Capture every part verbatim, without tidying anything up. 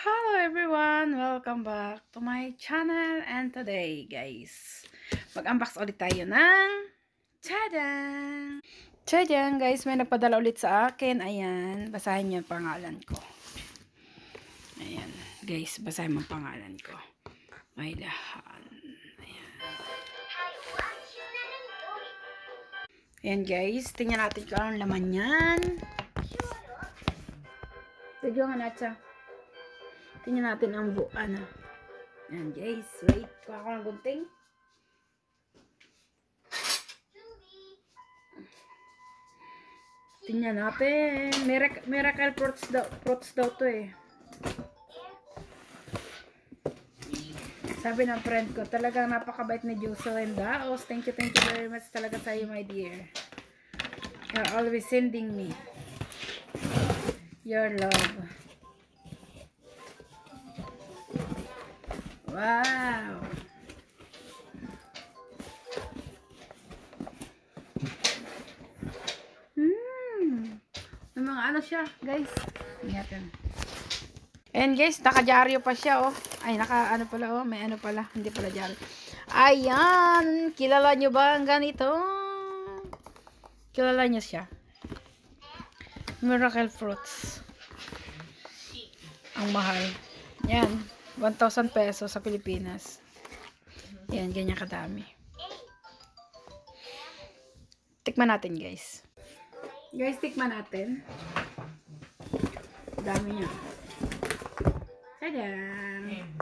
Hello everyone! Welcome back to my channel, and today guys, mag-unbox ulit tayo ng tadang! Tadang guys, may nagpadala ulit sa akin. Ayan, basahin niyo ang pangalan ko. Ayan guys, basahin mo ang pangalan ko. May lahan. Ayan. Ayan guys, tingnan natin kung anong laman yan. Tignan nga natin. Tingnan natin ang bu ano. Ayan guys, wait. Kuha ko ng gunting. Tingnan natin. Miracle, miracle fruits daw, fruits daw to eh. Sabi ng friend ko, talagang napakabait ni Jocelyn Daos. Thank you, thank you very much talaga sa iyo, my dear. You're always sending me your love. Wow! Hmm! May mga ano siya, guys. Ingatan. Ayan, guys. Naka-dyaryo pa siya, oh. Ay, naka, ano pala, oh. May ano pala. Hindi pala dyaryo. Ayan! Kilala nyo ba ang ganito? Kilala nyo siya. Miracle Fruits. Ang mahal. Yan. one thousand pesos sa Pilipinas. Yan, ganyan kadami. Tikman natin, guys. Guys, tikman natin. Dami niya. Tadaan!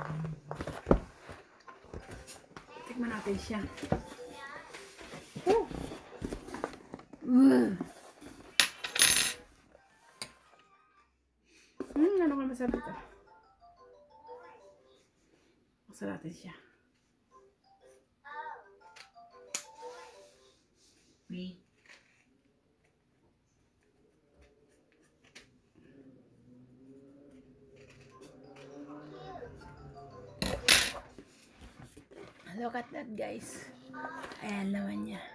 Tikman natin siya. Oh! Uh. Hmm, ano ka masarap ito? Buksan natin siya. Me. Look at that, guys. Ayan naman niya.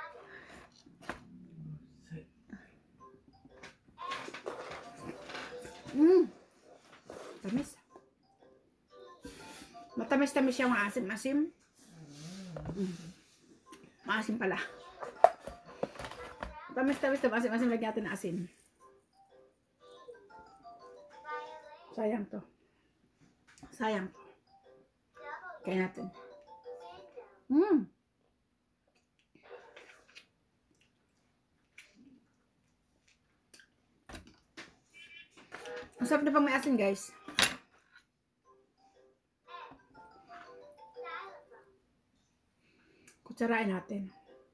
Mmm. Tamis. Matamis-tamis siya, maasim-asim. Mm. Maasim pala. Matamis-tamis, maasim-asim. Lagyan natin ng asin. Sayang to. Sayang to. Kaya natin. Mmm. Ang sarap na pang may asin, guys. Kutsarain natin.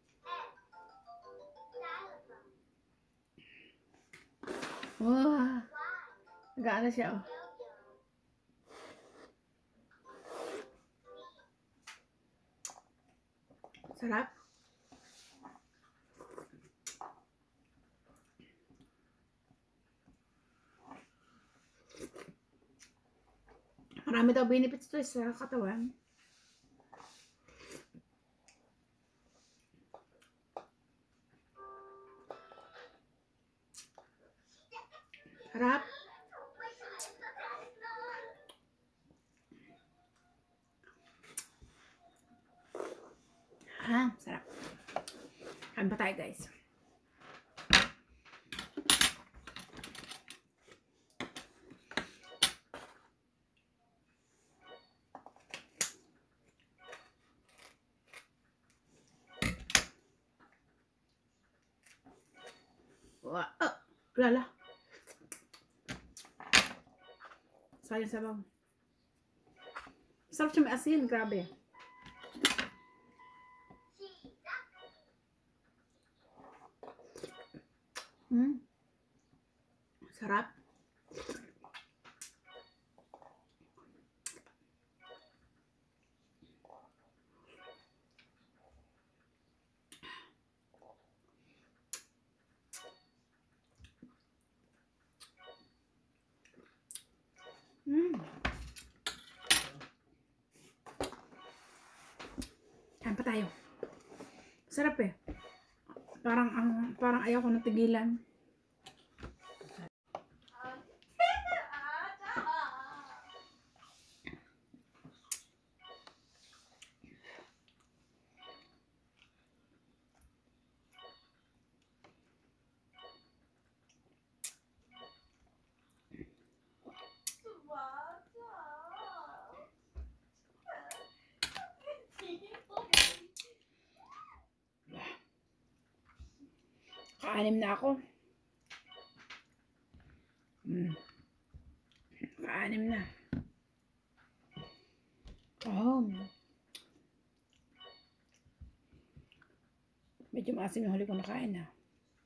Wow. Nag-aala siya, oh. Sarap. Marami daw benefits to sa katawan. Sarap. Ah, sarap. Kain pa tayo, guys. Wow. Oh, lala. Sayang sabaw. Sarap siya may asin. Grabe. Hmm. Sarap. Hmm. Kain pa tayo. Sarap eh. Parang ang parang ayaw ko natigilan. Naka-anim na ako. Hmm. Naka-anim na. Oh. Medyo maasim yung huli ko nakain na.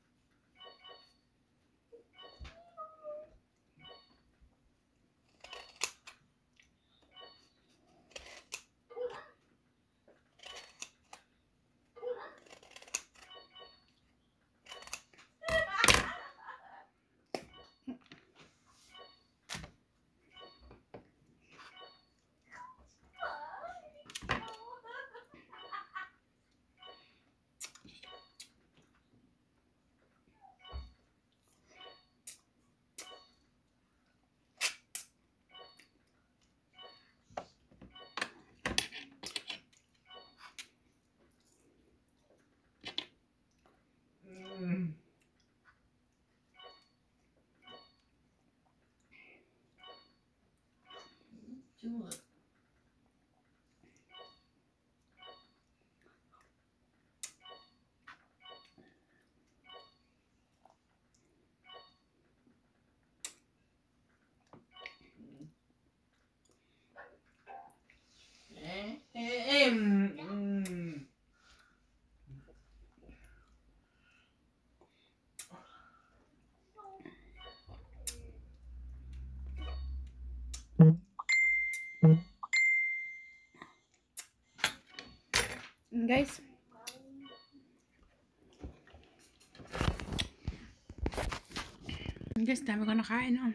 Sure. Eh, eh, eh, mm, mm. Mm, guys. Guys, dami ko nakain. Oh.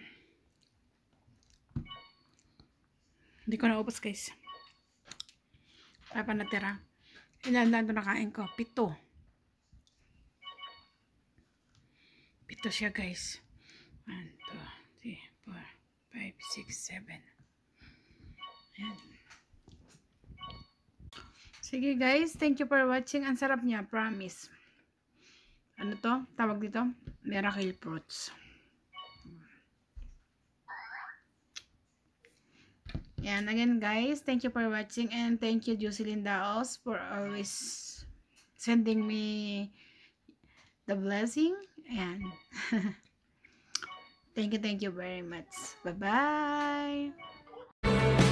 Hindi ko naubos guys. Wala pa natira. Ilan na ito nakain ko? Pito. Pito siya guys. one, two, three, four, five, six, seven. Ayan. Sige guys, thank you for watching. Ang sarap niya, promise. Ano to? Tawag dito? Miracle fruits. Yan, again guys, thank you for watching and thank you Jocelyn Daos for always sending me the blessing. And thank you, thank you very much. Bye-bye.